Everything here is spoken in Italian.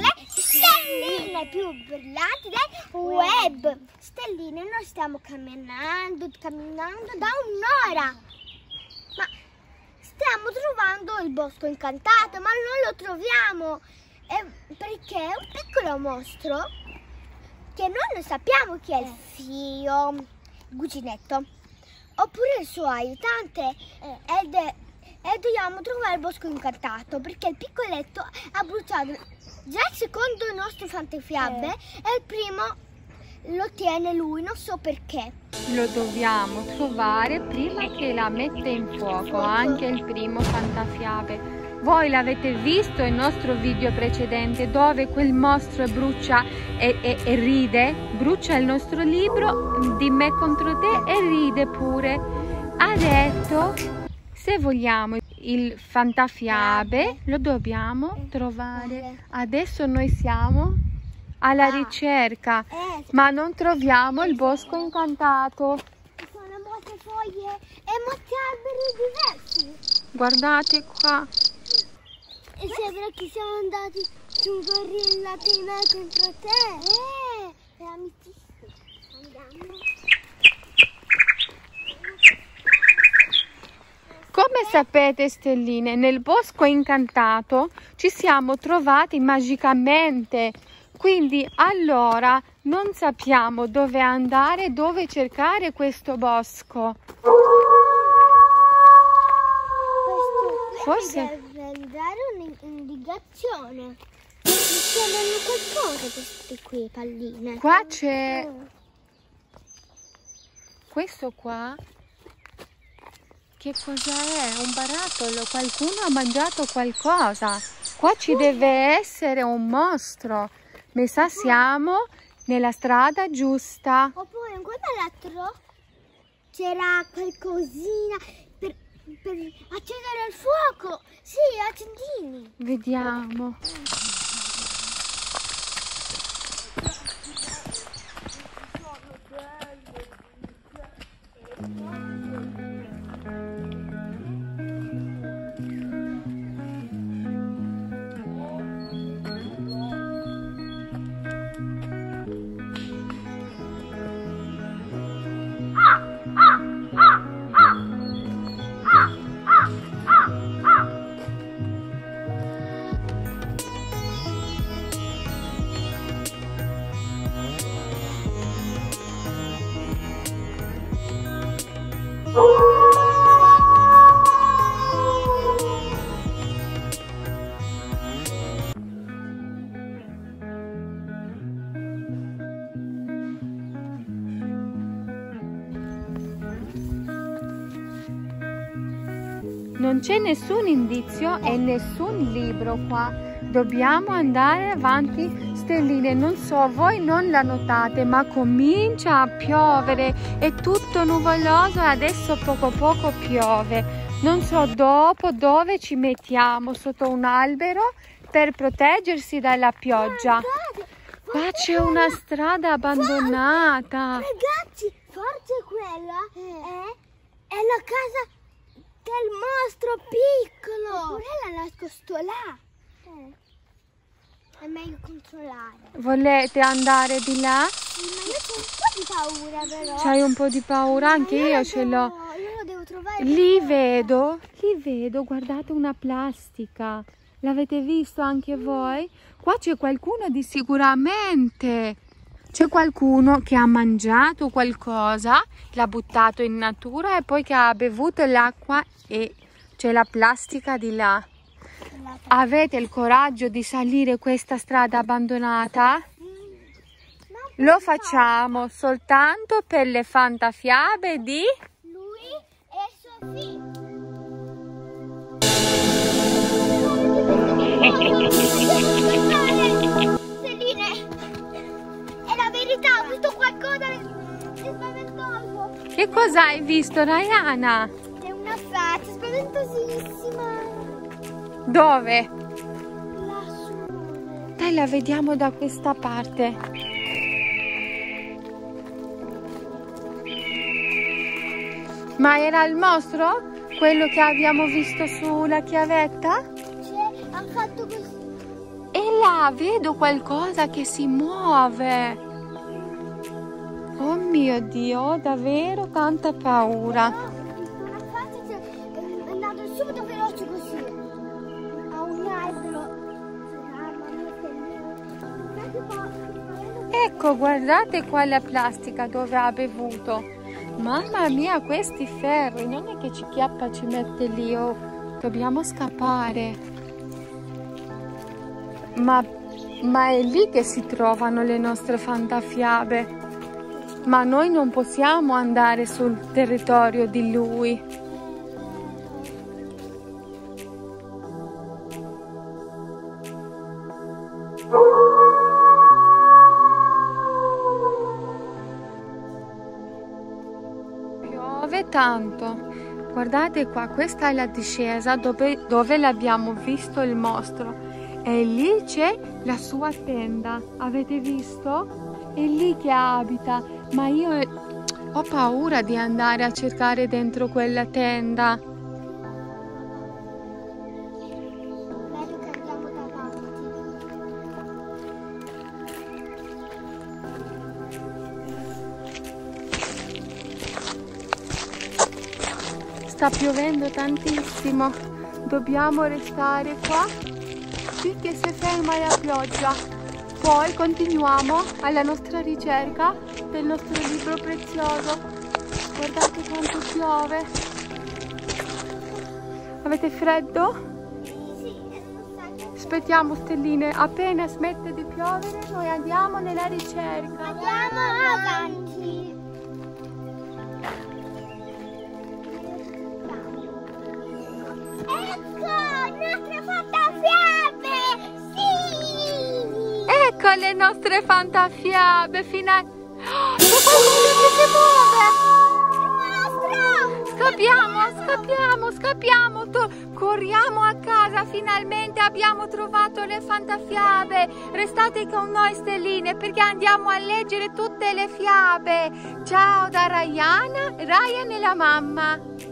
le stelline più brillanti del web. Stelline, noi stiamo camminando da un'ora. Ma stiamo trovando il bosco incantato, ma non lo troviamo. Perché è un piccolo mostro che noi non sappiamo chi è il figlio, il cuginetto, oppure il suo aiutante. E dobbiamo trovare il bosco incantato perché il piccoletto ha bruciato già il secondo il nostro fantafiabe e il primo lo tiene lui, non so perché. Lo dobbiamo trovare prima che la mette in fuoco, anche il primo fantafiabe. Voi l'avete visto il nostro video precedente dove quel mostro brucia e ride, brucia il nostro libro di me contro te e ride pure. Ha detto, se vogliamo il fantafiabe lo dobbiamo trovare. Adesso noi siamo alla ricerca, ma non troviamo il bosco incantato. Ci sono molte foglie e molti alberi diversi. Guardate qua. E sembra che siamo andati su un gorilla prima contro te. È amicizia. Andiamo. Come sapete, stelline, nel bosco incantato ci siamo trovati magicamente. Quindi allora non sappiamo dove andare, dove cercare questo bosco. Forse deve dare un'indicazione. Mi sembrano qualcosa queste qui palline. qua c'è questo qua. Che cosa è? Un barattolo? Qualcuno ha mangiato qualcosa. Qua ci deve essere un mostro. Mi sa siamo nella strada giusta. Oppure in quell'altro c'era qualcosina per accendere il fuoco. Sì, accendini. Vediamo. Non c'è nessun indizio e nessun libro qua. Dobbiamo andare avanti, stelline. Non so, voi non la notate, ma comincia a piovere. È tutto nuvoloso e adesso poco poco piove. Non so dopo dove ci mettiamo, sotto un albero per proteggersi dalla pioggia. Qua c'è una strada abbandonata. Ragazzi, forse quella è la casa del mostro piccolo. Oppure l'ha nascosto là. È meglio controllare. Volete andare di là? Sì, ma io c'ho un po' di paura però. C'hai un po' di paura? Anche io ce l'ho. Io lo devo trovare. Lì vedo, guardate una plastica. L'avete visto anche voi? Qua c'è qualcuno di sicuramente. C'è qualcuno che ha mangiato qualcosa, l'ha buttato in natura e poi che ha bevuto l'acqua e c'è la plastica di là. Avete il coraggio di salire questa strada abbandonata? Lo facciamo soltanto per le fantafiabe di lui e Sofì. Stelline, è la verità, ho visto qualcosa di spaventoso. Che cosa hai visto, Rayana? È una faccia spaventosissima. Dove? Lassù. Dai, la vediamo da questa parte. Ma era il mostro? Quello che abbiamo visto sulla chiavetta? Ha fatto così. E là qua, vedo qualcosa che si muove. Oh mio Dio, ho davvero tanta paura. Una faccia è andato subito veloce così. A un albero. Ecco, guardate qua la plastica dove ha bevuto. Mamma mia, questi ferri, non è che ci chiappa, ci mette lì, oh, dobbiamo scappare. Ma è lì che si trovano le nostre fantafiabe. Ma noi non possiamo andare sul territorio di lui. Piove tanto. Guardate qua, questa è la discesa dove l'abbiamo visto il mostro. E lì c'è la sua tenda. Avete visto? È lì che abita. Ma io ho paura di andare a cercare dentro quella tenda. Meglio che andiamo davanti. Sta piovendo tantissimo. Dobbiamo restare qua finché si ferma la pioggia. Poi continuiamo alla nostra ricerca del nostro libro prezioso. Guardate quanto piove. Avete freddo? Sì, Aspettiamo, stelline, appena smette di piovere noi andiamo nella ricerca. andiamo avanti. Ecco, nostre fantafiabe! Sì! Ecco le nostre fantafiabe finali. Oh, c'è qualcosa che si muove! Mostro! Scappiamo! Corriamo a casa, finalmente abbiamo trovato le fantafiabe. Restate con noi, stelline, perché andiamo a leggere tutte le fiabe. Ciao da Ryan e la mamma.